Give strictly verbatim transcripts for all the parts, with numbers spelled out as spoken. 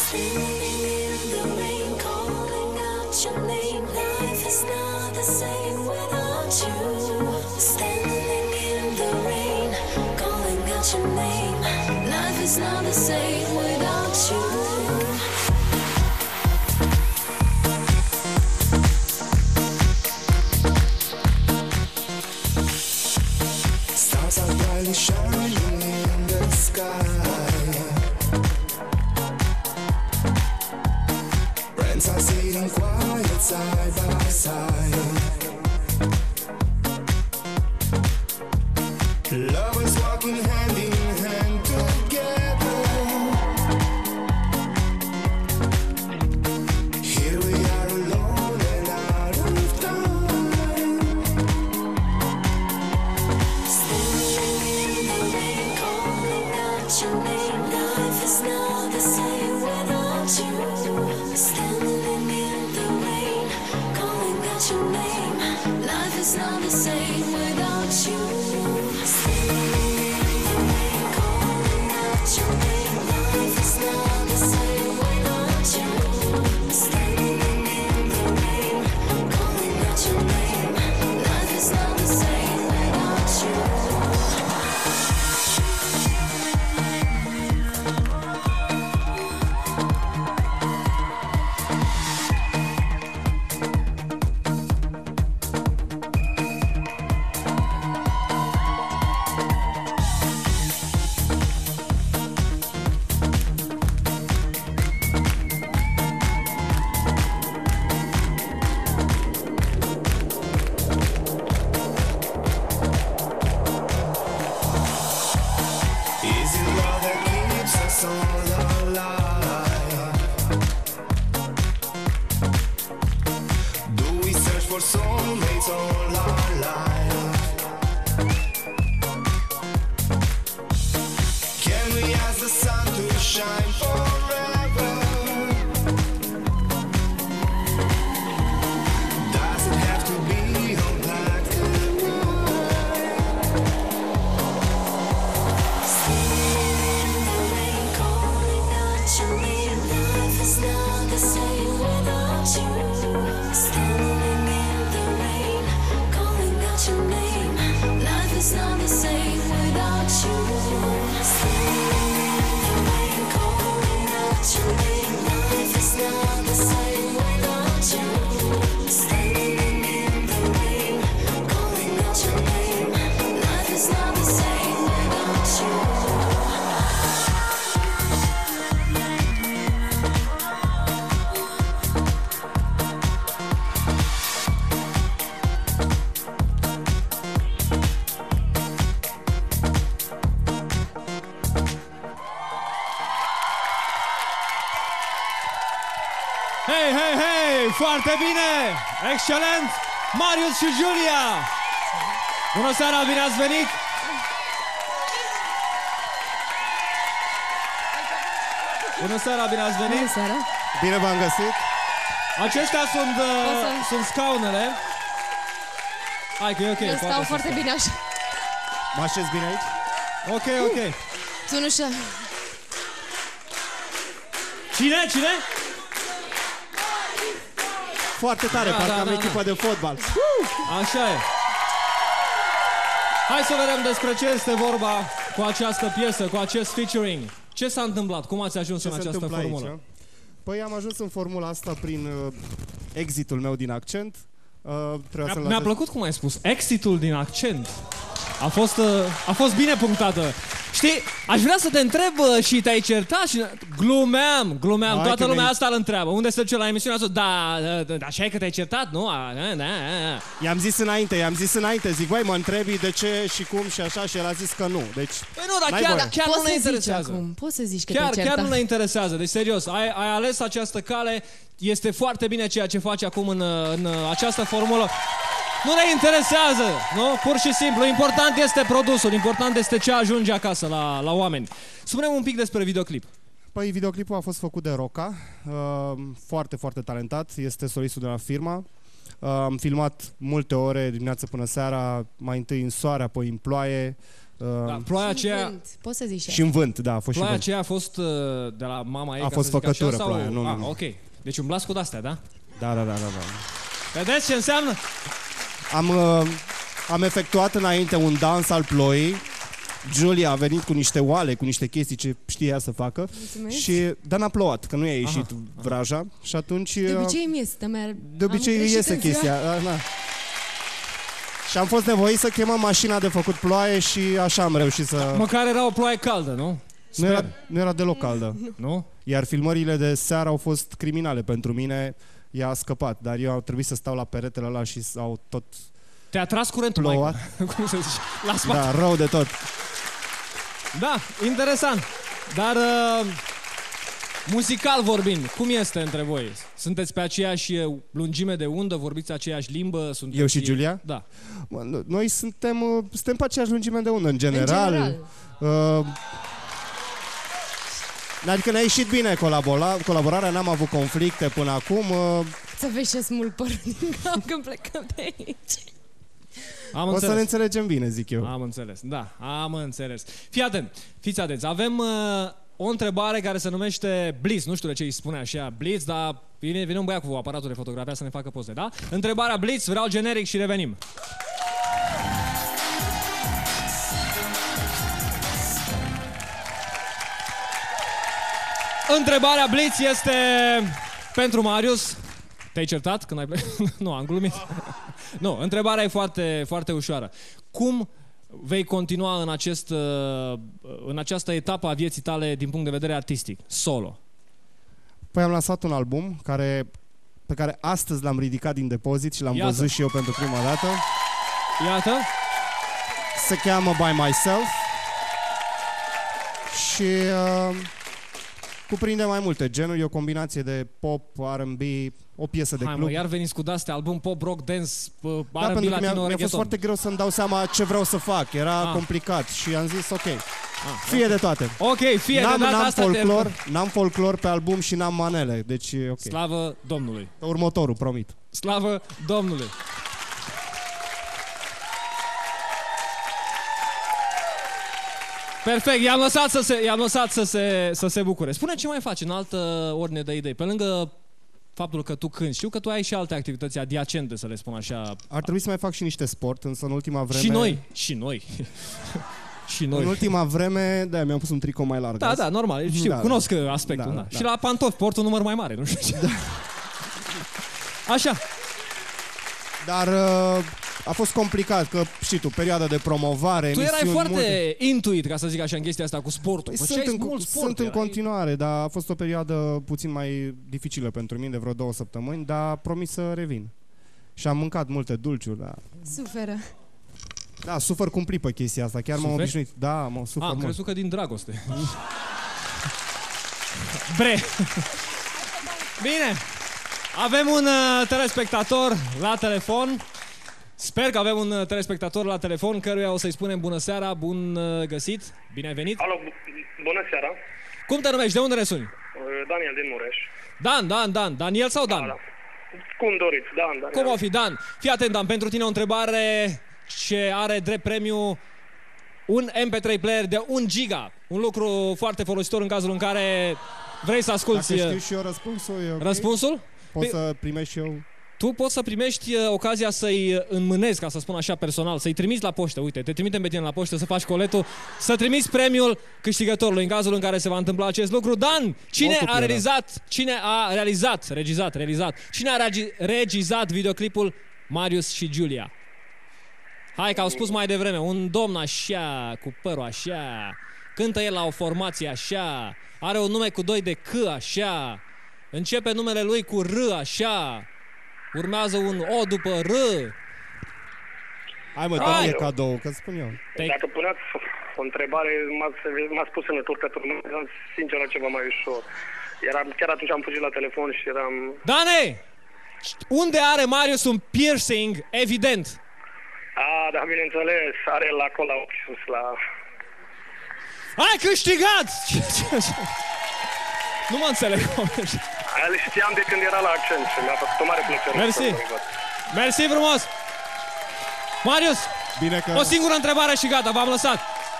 Hei, hei, hei! Foarte bine! Excelent! Marius și Julia! Bună seara, bine ați venit! Bună seara, bine ați venit! Bună seara! Bine v-am găsit! Aceștia sunt, uh, să... sunt scaunele. Hai că e ok. Eu stau foarte bine așa. Mă așez bine aici? Ok, ok. Tunușa. Cine? Cine? Foarte tare, Da, parcă da, am da, echipă da. de fotbal. Așa e. Hai să vedem despre ce este vorba cu această piesă, cu acest featuring. Ce s-a întâmplat? Cum ați ajuns Ce în se această întâmplă formulă? aici? Păi am ajuns în formula asta prin uh, exitul meu din accent. Uh, Mi-a, mi-a plăcut cum ai spus, exitul din accent. A fost, uh, a fost bine punctată. Știi, aș vrea să te întreb uh, și te-ai certat și... Glumeam, glumeam, Hai toată că lumea mi-ai- asta îl întreabă. Unde se duce la emisiunea asta? Da, da, da, așa e că te-ai certat, nu? A, da, da, da. I-am zis înainte, i-am zis înainte, zic, băi, mă întrebi de ce și cum și așa și el a zis că nu. Deci, Păi nu, dar n-ai chiar, voie. chiar Poți nu ne să zici interesează. acum, poți să zici că Chiar, te-ai chiar certat. nu ne interesează, deci serios, ai, ai ales această cale, este foarte bine ceea ce faci acum în, în această formulă. Nu ne interesează, nu? Pur și simplu, important este produsul, important este ce ajunge acasă la, la oameni. Spune-mi un pic despre videoclip. Păi videoclipul a fost făcut de Roca, uh, foarte, foarte talentat, este solistul de la firma. Uh, am filmat multe ore, dimineața până seara, mai întâi în soare, apoi în ploaie. Da, ploaia aceea... Vânt. Poți să zici Și în vânt, da, a fost Ploaia și vânt. aceea a fost uh, de la mama ei, A ca fost să zic făcătură așa, ploaia, sau... nu, nu, ah, nu. ok. Deci umblați cu de-astea, da? Da, da, da, da, da. Vedeți ce înseamnă? Am, uh, am efectuat înainte un dans al ploii. Julia a venit cu niște oale, cu niște chestii ce știe ea să facă. Mulțumesc. Și dar n-a plouat, că nu i-a ieșit Aha, vraja. Și atunci... De uh, obicei îmi iese, dar mi-ar... De obicei am greșit iese în ziua. chestia. Da, da. Și am fost nevoit să chemăm mașina de făcut ploaie și așa am reușit să... Măcar era o ploaie caldă, nu? Nu era, nu era deloc caldă. Nu? Iar filmările de seară au fost criminale pentru mine. Ea a scăpat, dar eu au trebuit să stau la peretele ăla și au tot Te-a tras curentul, plouat. Maica. Cum se zice? La spate. Da, rău de tot. Da, interesant. Dar uh, muzical vorbind, cum este între voi? Sunteți pe aceeași lungime de undă? Vorbiți aceeași limbă? Sunteți... Eu și Giulia? Da. Mă, Noi suntem, uh, suntem pe aceeași lungime de undă, în general. În general. Uh, adică ne-a ieșit bine colabora, colaborarea, n-am avut conflicte până acum. Uh, Să vezi ce smult părul din cap când plecăm de aici. Am o înțeles. să ne înțelegem bine, zic eu. Am înțeles, da, am înțeles. Fii atent, fiți atenți, avem uh, o întrebare care se numește Blitz, nu știu de ce îi spune așa Blitz, dar vine, vine un băiat cu aparatul de fotografia să ne facă poze, da? Întrebarea Blitz, vreau generic și revenim. Întrebarea Blitz este pentru Marius. Te-ai certat când ai plecat? Nu, am glumit. Nu, întrebarea e foarte, foarte ușoară. Cum vei continua în, acest, în această etapă a vieții tale din punct de vedere artistic, solo? Păi am lansat un album care, pe care astăzi l-am ridicat din depozit și l-am Iată. văzut și eu pentru prima dată. Iată. Se cheamă By Myself și uh, cuprinde mai multe genuri, e o combinație de pop, R and B, o piesă de Hai club. mă, iar veniți cu de-astea, album pop, rock, dance, Da, R and B, pentru că mi-a, latino, mi-a fost reggaeton. foarte greu să-mi dau seama ce vreau să fac. Era Ah. complicat și am zis ok, Ah, fie de toate. Ok, fie N-am, de data n-am asta folclor, te... n-am folclor pe album și n-am manele, deci e ok. Slavă Domnului. Pe următorul, promit. Slavă Domnului. Perfect, i-am lăsat să se, i-am lăsat să se, să se bucure. Spune ce mai faci în altă ordine de idei. Pe lângă faptul că tu cânti, știu că tu ai și alte activități adiacente, să le spun așa. Ar trebui să mai fac și niște sport, însă în ultima vreme... Și noi, și noi. Și noi. În ultima vreme, da, mi-am pus un tricou mai larg. Da, azi. da, normal, știu, Da, cunosc aspectul. da, Da, da. Și la pantofi, portul număr mai mare, nu știu ce. Așa. Dar uh, a fost complicat, că știi tu, perioada de promovare, Tu erai emisiuni foarte multe. intuit, ca să zic așa, în chestia asta cu sportul. Păi Făceai sunt în, mult sport, sunt în erai- continuare, dar a fost o perioadă puțin mai dificilă pentru mine, de vreo două săptămâni, dar promis să revin. Și am mâncat multe dulciuri, da. Suferă. Da, sufăr cumplit pe chestia asta, chiar m-am Suferi? obișnuit. Da, mă sufăr Ah, am mult. crezut că din dragoste. Bre. Bine. Avem un uh, telespectator la telefon. Sper că avem un uh, telespectator la telefon căruia o să-i spunem bună seara, bun uh, găsit, bine ai venit. Alo, bu- bună seara. Cum te numești? De unde ne suni? Uh, Daniel din Mureș. Dan, Dan, Dan. Daniel sau Dan? Da, da. Cum doriți, Dan, Daniel. Cum o fi, Dan? Fii atent, Dan, pentru tine o întrebare ce are drept premiu un M P trei player de un giga. Un lucru foarte folositor în cazul în care vrei să asculti Dacă știu și eu răspunsul, e ok? răspunsul. Pot să primești și eu? Tu poți să primești uh, ocazia să-i înmânezi, ca să spun așa personal, să-i trimiți la poștă. Uite, te trimitem pe tine la poștă să faci coletul, să trimiți premiul câștigătorului în cazul în care se va întâmpla acest lucru. Dan, cine Oricum a era. realizat, cine a realizat, regizat, realizat, cine a regi- regizat videoclipul Marius și Giulia? Hai că au spus mai devreme, un domn așa, cu părul așa, cântă el la o formație așa, are un nume cu doi de C așa, începe numele lui cu R așa, urmează un O după R. Hai mă, Hai! dă-mi cadou, că spun eu. Te- Dacă puneați o întrebare, m-ați, m-ați pus în încurcătură, m-am sincer la ceva mai ușor. Eram, chiar atunci am fugit la telefon și eram... Dane! Unde are Marius un piercing evident? A, da, bineînțeles, are el acolo la ochi sus, la... Ai câștigat! Ce, ce, ce? Nu mă înțeleg. Aia le știam de când era la accent și mi-a făcut o mare plăcere. Mersi. să vă văd. Mersi frumos! Marius, Bine că... o singură întrebare și gata, v-am lăsat.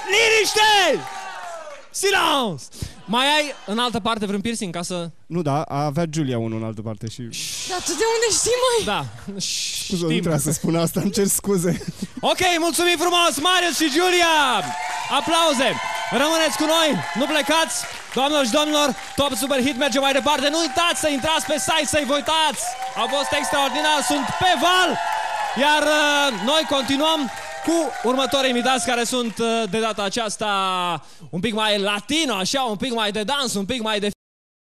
Liniște! Silence! Mai ai în altă parte vreun piercing ca să... Nu, da, a avea Giulia unul în altă parte și... Dar tu de unde știi, mai? Da, Scuze, nu trebuia să spun asta, îmi cer scuze. Ok, mulțumim frumos, Marius și Giulia! Aplauze! Rămâneți cu noi, nu plecați! Doamnelor și domnilor, Top Super Hit merge mai departe. Nu uitați să intrați pe site, să-i vă uitați! Au fost extraordinar, sunt pe val! Iar uh, noi continuăm cu următorii invitați care sunt uh, de data aceasta un pic mai latino, așa, un pic mai de dans, un pic mai de